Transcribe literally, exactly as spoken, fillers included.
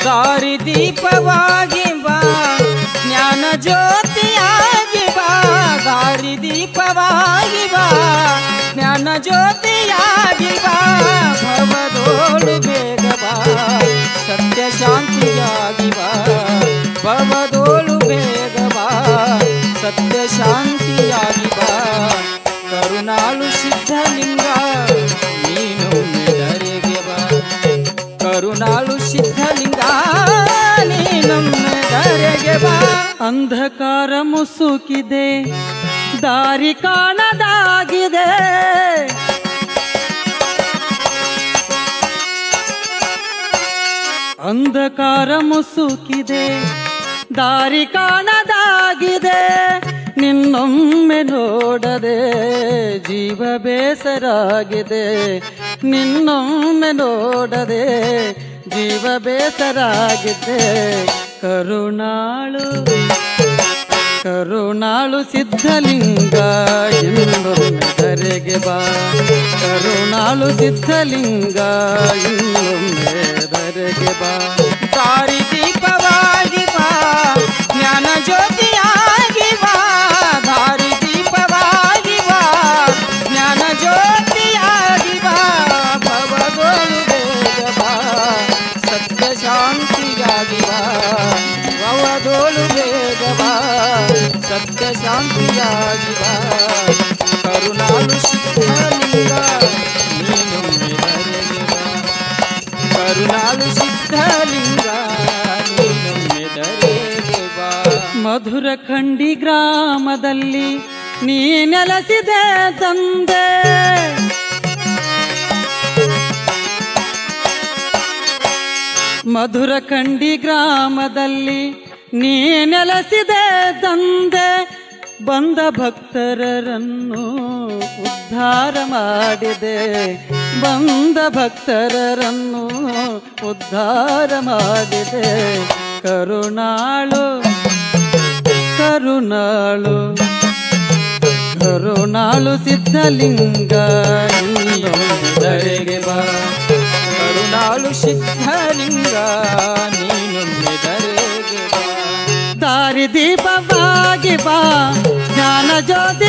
ದಾರಿ ದೀಪವಾಗಿ ಬಾ ಜ್ಞಾನ ಜ್ಯೋತಿಯಾಗಿ ಬಾ ದಾರಿ ದೀಪವಾಗಿ ಬಾ ಜ್ಞಾನ ಜ್ಯೋತಿಯಾಗಿ ಬಾ ಭವದೋಳು ಬೇಗ ಬಾ ಸತ್ಯ ಶಾಂತಿಯಾಗಿ ಬಾ ಭವದೋಳು ಬೇಗ ಬಾ ಸತ್ಯ ಶಾಂತಿಯಾಗಿ ಬಾ ಕರುಣಾಳು ಸಿದ್ಧಲಿಂಗ ನೀನೊಮ್ಮೆ ಧರೆಗೆ ಬಾ ಕರುಣಾಳು ಸಿದ್ಧಲಿಂಗ ನೀನೊಮ್ಮೆ ಧರೆಗೆ ಬಾ ಅಂಧಕಾರ ಮುಸುಕಿದೆ ದಾರಿ ಕಾಣದಾಗಿದೆ ಅಂಧಕಾರ ಮುಸುಕಿದೆ ದಾರಿ ಕಾಣದಾಗಿದೆ ನಿನ್ನೊಮ್ಮೆ ನೋಡದೆ ಜೀವ ಬೇಸರಾಗಿದೆ ನಿನ್ನೊಮ್ಮೆ ನೋಡದೆ ಜೀವ ಬೇಸರಾಗಿದೆ ಕರುಣಾಳು ಕರುಣಾಳು ಸಿದ್ಧಲಿಂಗ ಇನ್ನೊಮ್ಮೆ ಧರೆಗೆ ಬಾ ಕರುಣಾಳು ಸಿದ್ಧಲಿಂಗ ಇನ್ನೊಮ್ಮೆ ಧರೆಗೆ ಬಾ ದಾರಿ ದೀಪವಾಗಿ ಬಾ ಜ್ಞಾನ ಜ್ಯೋತಿಯಾಗಿ ಬಾ ದಾರಿ ದೀಪವಾಗಿ ಬಾ ಜ್ಞಾನ ಜ್ಯೋತಿಯಾಗಿ ಬಾ ಭವದೋಳು ಬೇಗ ಬಾ ಸತ್ಯ ಶಾಂತಿಯಾಗಿ ಬಾ ಭವದೋಳು ಬೇಗ ಬಾ ಸತ್ಯ ಶಾಂತಿಯಾಗಿ ಬಾ ಕರುಣಾಳು ಸಿದ್ಧಲಿಂಗ ನೀನೊಮ್ಮೆ ಧರೆಗೆ ಬಾ ಕರುಣಾಳು ಸಿದ್ಧಲಿಂಗ ನೀನೊಮ್ಮೆ ಧರೆಗೆ ಬಾ ಮಧುರ ಖಂಡಿ ಗ್ರಾಮದಲ್ಲಿ ನೀ ನೆಲೆಸಿದೆ ತಂದೆ ಮಧುರ ಖಂಡಿ ಗ್ರಾಮದಲ್ಲಿ ನೀ ನೆಲೆಸಿದೆ ತಂದೆ ಬಂದ ಭಕ್ತರನ್ನು ಉದ್ಧಾರ ಮಾಡಿದೆ ಬಂದ ಭಕ್ತರನ್ನು ಉದ್ಧಾರ ಮಾಡಿದೆ ಕರುಣಾಳು ಕರುಣಾಳು ಕರುಣಾಳು ಸಿದ್ಧಲಿಂಗ ಇನ್ನೊಮ್ಮೆ ಧರೆಗೆ ಬಾ ಕರುಣಾಳು ಸಿದ್ಧಲಿಂಗ ನೀನೊಮ್ಮೆ ಧರೆಗೆ ಬಾ ದಾರಿ ದೀಪವಾಗಿ ಬಾ ಜ್ಞಾನ ಜ್ಯೋತಿ